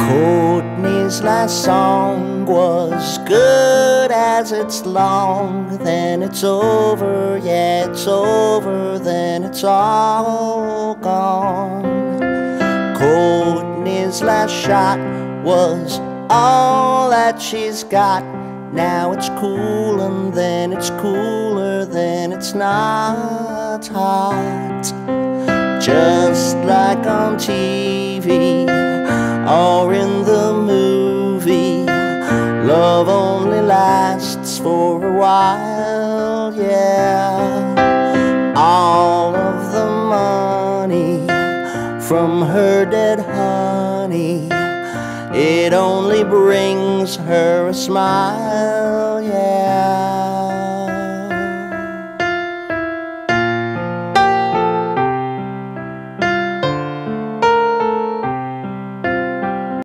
Courtney's last song was good as it's long. Then it's over, yeah, it's over, then it's all gone. Courtney's last shot was all that she's got. Now it's cool and then it's cooler, then it's not hot. Just like on TV or in the movie, love only lasts for a while, yeah. All of the money from her dead honey, it only brings her a smile, yeah.